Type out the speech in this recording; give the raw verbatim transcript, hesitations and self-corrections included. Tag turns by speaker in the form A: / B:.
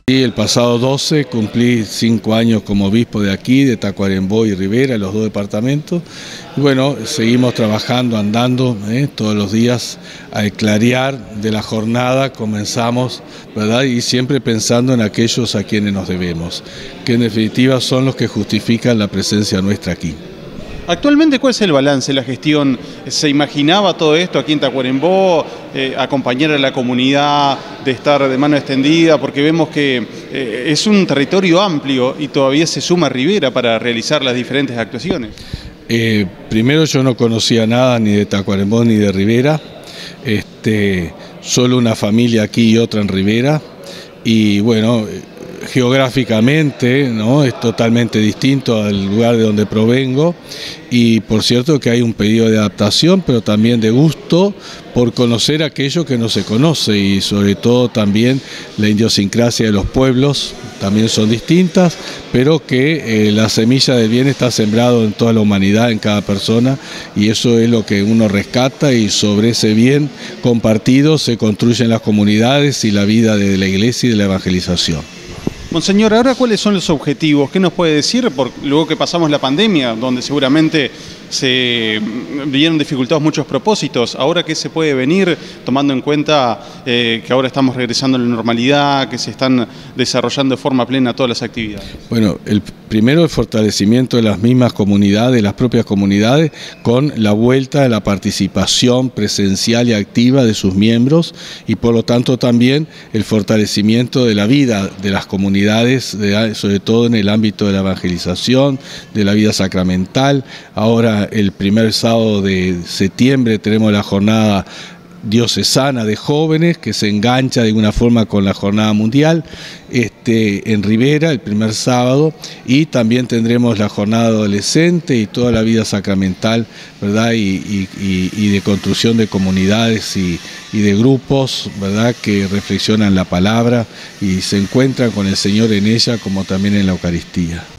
A: Sí, el pasado doce cumplí cinco años como obispo de aquí, de Tacuarembó y Rivera, los dos departamentos. Y bueno, seguimos trabajando, andando ¿eh? todos los días a clarear de la jornada, comenzamos, ¿verdad? Y siempre pensando en aquellos a quienes nos debemos, que en definitiva son los que justifican la presencia nuestra aquí.
B: Actualmente, ¿cuál es el balance de la gestión? ¿Se imaginaba todo esto aquí en Tacuarembó, eh, acompañar a la comunidad, de estar de mano extendida? Porque vemos que eh, es un territorio amplio y todavía se suma Rivera para realizar las diferentes actuaciones.
A: Eh, primero, yo no conocía nada ni de Tacuarembó ni de Rivera, este, solo una familia aquí y otra en Rivera, y bueno, geográficamente, ¿no? Es totalmente distinto al lugar de donde provengo, y por cierto que hay un pedido de adaptación, pero también de gusto por conocer aquello que no se conoce, y sobre todo también la idiosincrasia de los pueblos también son distintas, pero que eh, la semilla del bien está sembrado en toda la humanidad, en cada persona, y eso es lo que uno rescata, y sobre ese bien compartido se construyen las comunidades y la vida de la iglesia y de la evangelización.
B: Monseñor, ahora, ¿cuáles son los objetivos? ¿Qué nos puede decir? Por, luego que pasamos la pandemia, donde seguramente se vieron dificultados muchos propósitos, ¿ahora qué se puede venir, tomando en cuenta eh, que ahora estamos regresando a la normalidad, que se están desarrollando de forma plena todas las actividades?
A: Bueno, el primero, el fortalecimiento de las mismas comunidades, las propias comunidades, con la vuelta de la participación presencial y activa de sus miembros, y por lo tanto también el fortalecimiento de la vida de las comunidades, de, sobre todo en el ámbito de la evangelización, de la vida sacramental. Ahora, el primer sábado de septiembre tenemos la jornada diocesana de jóvenes, que se engancha de alguna forma con la jornada mundial este, en Rivera, el primer sábado, y también tendremos la jornada adolescente y toda la vida sacramental, ¿verdad? Y, y, y, y de construcción de comunidades y, y de grupos, ¿verdad? Que reflexionan la palabra y se encuentran con el Señor en ella, como también en la Eucaristía.